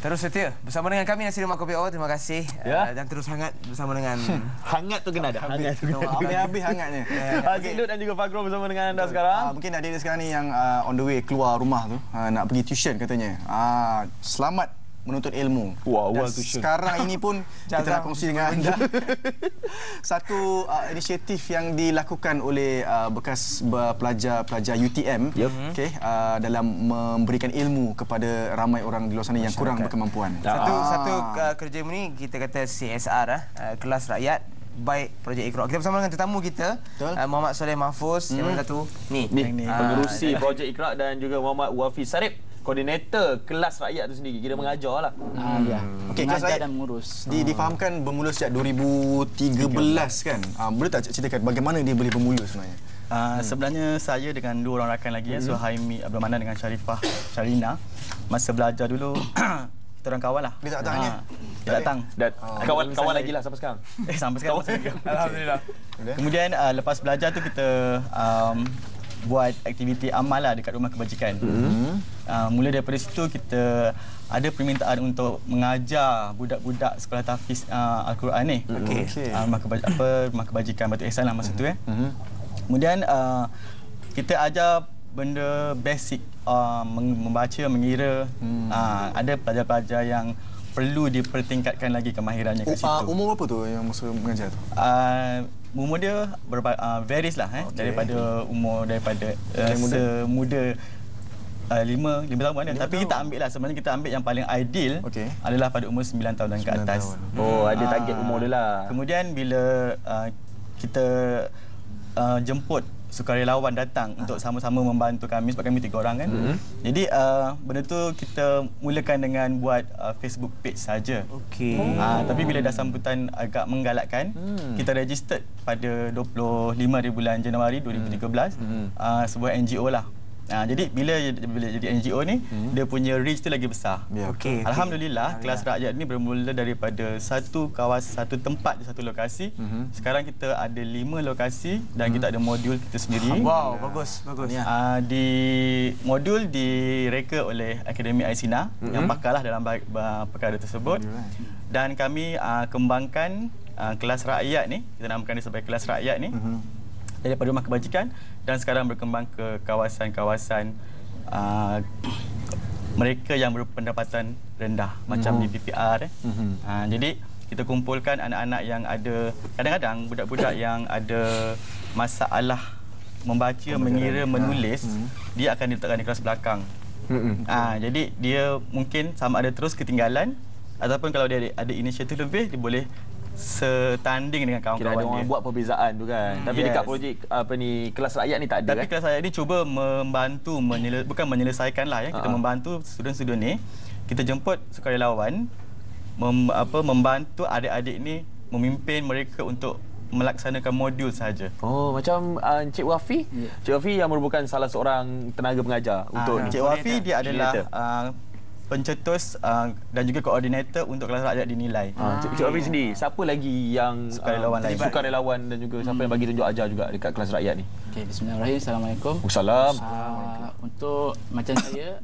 Terus setia bersama dengan kami Nasi Lemak Kopi O. Terima kasih. Dan terus hangat bersama dengan hangat tu kena ada. Hangat tu kena. Habis hangatnya. Haziq Lut dan juga Fagro bersama dengan anda sekarang. Mungkin adik sekarang ni yang on the way keluar rumah tu nak pergi tuition katanya. Selamat menuntut ilmu. Awal tuition. Sekarang ini pun kita nak kongsi dengan anda satu inisiatif yang dilakukan oleh bekas pelajar UTM dalam memberikan ilmu kepada ramai orang di luar sana yang kurang berkemampuan. Satu kerja ini kita kata CSR kelas rakyat baik Projek Iqra. Kita bersama dengan tetamu kita Muhammad Soleh Mahfuz yang mana satu ni pengerusi Projek Iqra dan juga Muhammad Wafi Sarip, koordinator kelas rakyat tu sendiri, kira mengajar lah. Okey, kelas rakyat dan mengurus. Difahamkan bermula sejak 2013 kan. Boleh tak ceritakan bagaimana dia boleh bermula sebenarnya? Sebenarnya saya dengan dua orang rakan lagi, Suhaimi Abdul Manan dengan Sharifah Sharina, masa belajar dulu kita orang kawan lah. Dia tak datang Dia datang. Kawan lagi lah sampai sekarang. Sampai sekarang. Alhamdulillah. Kemudian lepas belajar tu kita buat aktiviti amal lah dekat rumah kebajikan. Mula daripada situ kita ada permintaan untuk mengajar budak-budak sekolah tahfiz Al-Quran ni. Rumah kebajikan Batu Ihsan lah masa tu. Kemudian kita ajar benda basic, membaca, mengira. Ada pelajar-pelajar yang perlu dipertingkatkan lagi kemahirannya kat situ. Umur berapa tu yang masa mengajar tu? Umur dia varies lah, daripada umur semuda 5 tahun kan. Tapi kita ambil lah, sebenarnya kita ambil yang paling ideal adalah pada umur 9 tahun dan ke atas. Ada target umur dia lah. Kemudian bila kita jemput sukarelawan datang untuk sama-sama membantu kami, sebab kami 3 orang kan. Jadi benda tu kita mulakan dengan buat Facebook page saja. Tapi bila dah sambutan agak menggalakkan, kita registered pada 25 bulan Januari 2013 sebuah NGO lah. Jadi bila jadi NGO ni, dia punya reach tu lagi besar. Alhamdulillah, kelas rakyat ni bermula daripada satu tempat di satu lokasi. Sekarang kita ada 5 lokasi dan kita ada modul kita sendiri. Wow, bagus. Di modul direka oleh Akademi Aisina yang pakarlah dalam perkara tersebut. Dan kami kembangkan kelas rakyat ni, kita namakan dia sebagai kelas rakyat ni, daripada rumah kebajikan dan sekarang berkembang ke kawasan-kawasan mereka yang berpendapatan rendah macam di PPR. Jadi kita kumpulkan anak-anak yang ada, kadang-kadang budak-budak yang ada masalah membaca, mengira, menulis, dia akan diletakkan di kelas belakang. Jadi dia mungkin sama ada terus ketinggalan ataupun kalau dia ada inisiatif lebih, dia boleh setanding dengan kawan-kawan dia. Kira ada orang buat perbezaan tu kan. Tapi dekat projek kelas rakyat ni tak ada. Tapi kelas rakyat ni cuba membantu, bukan menyelesaikan lah kita membantu student-student ni. Kita jemput sukarelawan membantu adik-adik ni, memimpin mereka untuk melaksanakan modul saja. Macam Encik Wafi. Encik Wafi yang merupakan salah seorang tenaga pengajar untuk Encik Wafi, dia adalah pencetus dan juga koordinator untuk kelas rakyat dinilai. Cik Wafi sendiri, siapa lagi yang sukarelawan dan juga siapa yang bagi tunjuk ajar juga dekat kelas rakyat ni? Bismillahirrahmanirrahim. Assalamualaikum. Waalaikumsalam. Untuk macam saya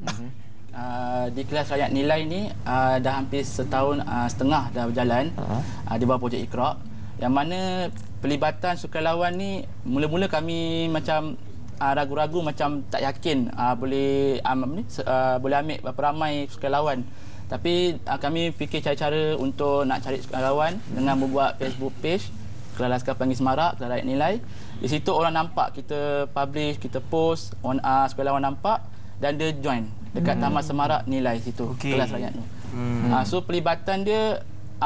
di kelas rakyat nilai ni dah hampir setahun setengah dah berjalan di bawah Projek Iqra, yang mana pelibatan sukarelawan ni mula-mula kami macam ragu-ragu, macam tak yakin boleh ambil berapa ramai sukarelawan. Tapi kami fikir cara-cara untuk nak cari sukarelawan dengan membuat Facebook page Kelas Laskar Pelangi Semarak, Kelas Rakyat Nilai. Di situ orang nampak kita publish, kita post, sukarelawan nampak dan dia join dekat Taman Semarak Nilai situ, kelas rakyat tu. So pelibatan dia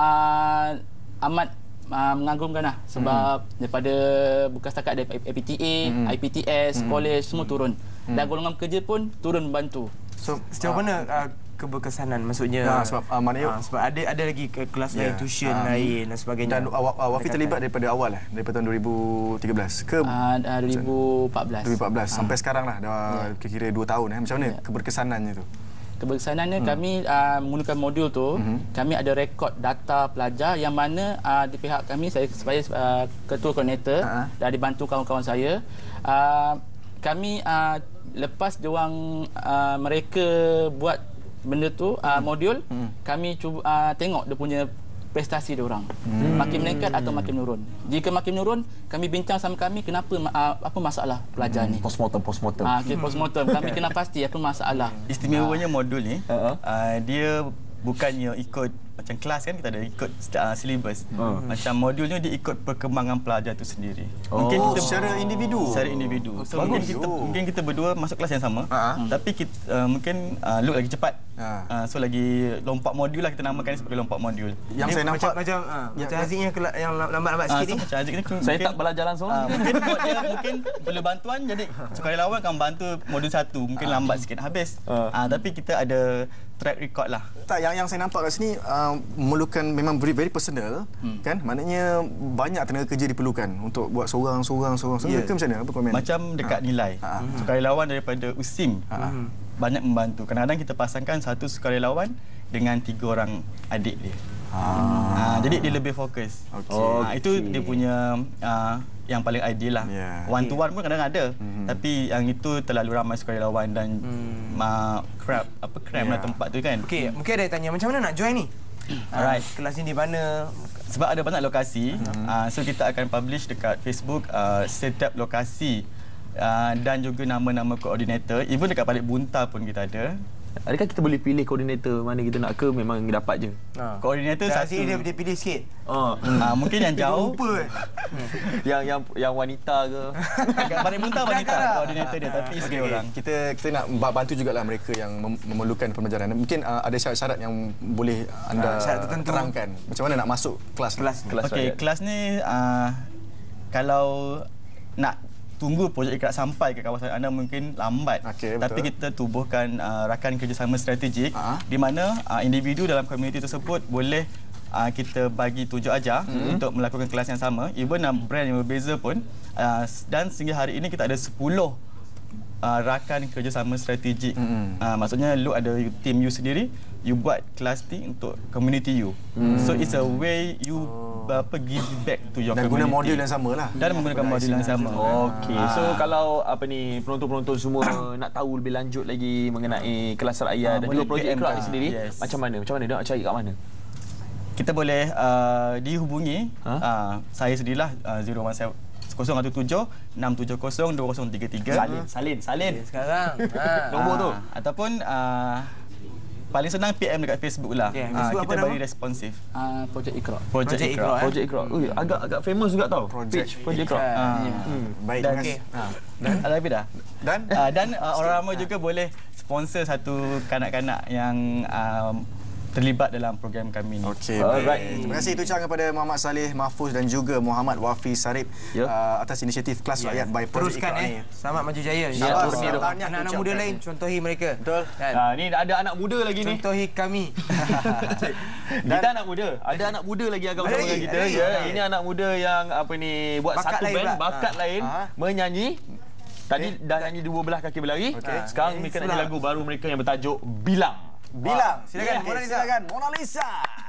amat mengagumkan lah, sebab daripada bukan setakat dari APTA, IPTS, college semua turun, dan golongan kerja pun turun membantu. So sejauh mana keberkesanan, maksudnya sebab ada lagi kelas lain, tuition lain dan sebagainya. Dan Wafi terlibat daripada awal daripada tahun 2013 ke 2014 sampai sekarang lah, dah kira-kira 2 tahun. Macam mana keberkesanannya tu? Keberkesanannya kami menggunakan modul tu, kami ada rekod data pelajar yang mana di pihak kami, saya sebagai ketua koordinator dan dibantu kawan-kawan saya, kami lepas mereka buat benda tu modul, kami cuba tengok dia punya prestasi dia orang. Makin meningkat atau makin menurun. Jika makin menurun, kami bincang sama kami kenapa apa masalah pelajar ni. Postmortem. Postmortem. Kami kena pasti apa masalah. Istimewanya modul ni, dia bukannya ikut macam kelas kan, kita ada ikut syllabus. Macam modulnya dia ikut perkembangan pelajar tu sendiri. Mungkin kita secara individu. So mungkin kita berdua masuk kelas yang sama, tapi kita mungkin Luke lagi cepat. So lagi lompat modul lah, kita namakan sebagai lompat modul. Yang saya nampak macam Haziknya yang lambat-lambat sikit ni. Macam Haziq ni Saya tak belajar langsung. mungkin buat dia mungkin perlu bantuan, jadi sukarelawan akan bantu modul 1 mungkin lambat sikit habis. Tapi kita ada track record lah. Tak, yang saya nampak kat sini memerlukan memang very personal, kan? Maknanya banyak tenaga kerja diperlukan untuk buat seorang ke macam mana? Apa komen? Macam dekat nilai. Sukarelawan daripada USIM banyak membantu. Kadang-kadang kita pasangkan satu sukarelawan dengan 3 orang adik dia. Jadi dia lebih fokus. Itu dia punya yang paling ideal lah. One to one pun kadang ada. Tapi yang itu terlalu ramai sukarelawan dan cram lah tempat tu kan. Okey, mungkin ada yang tanya macam mana nak join ni? Alright. Kelas ni di mana? Sebab ada banyak lokasi, so kita akan publish dekat Facebook setiap lokasi dan juga nama-nama koordinator. Even dekat Balik Bunta pun kita ada. Adakah kita boleh pilih koordinator mana kita nak ke, memang dapat je? Koordinator satu. Dia pilih sikit. Mungkin yang jauh. Lupa. yang wanita ke? Dekat Balik Bunta wanita koordinator dia, tapi sikit orang. Kita nak bantu jugalah mereka yang memerlukan pembelajaran. Mungkin ada syarat-syarat yang boleh anda terangkan. Macam mana nak masuk kelas Okey, kelas ni kalau nak tunggu projek Iqra sampai ke kawasan anda mungkin lambat. Tapi kita tubuhkan rakan kerjasama strategik di mana individu dalam komuniti tersebut boleh kita bagi tunjuk ajar untuk melakukan kelas yang sama, even brand yang berbeza pun, dan sehingga hari ini kita ada 10 rakan kerjasama strategik. Maksudnya lu ada team you sendiri, you buat kelas ni untuk community you. So it's a way you give back to your dan community. guna modul yang sama lah. Dan menggunakan modul yang sama. Okey. So kalau penonton-penonton semua nak tahu lebih lanjut lagi mengenai kelas rakyat dan juga projek Iqra ni sendiri, macam mana dia nak cari kat mana? Kita boleh dihubungi saya sendirilah 017-670-2033. Salin Sekarang. nombor tu. Ataupun paling senang PM dekat Facebook lah. Facebook kita apa bagi nama? responsif. Projek Iqra. Projek Iqra. Projek Iqra. Agak famous juga tau. Projek Iqra. Baik, dan Ada lebih dah. Dan orang ramai juga boleh sponsor satu kanak-kanak yang terlibat dalam program kami ni. Okey, baik. Terima kasih ucapkan kepada Muhammad Saleh Mahfuz dan juga Muhammad Wafi Sarip atas inisiatif kelas rakyat by Projek teruskan Iqra ni. Selamat maju jaya. Anak-anak muda lain contohi mereka. Betul. Ni ada anak muda lagi ni. Contohi kami. Kita anak muda. Ada anak muda lagi agak bersama dengan kita. Ini anak muda yang buat Bakat satu lain band, pula. bakat lain, menyanyi. Tadi dah nyanyi 12 kaki berlari. Sekarang mereka nak nyanyi lagu baru mereka yang bertajuk Bilang. Silakan Mona Lisa.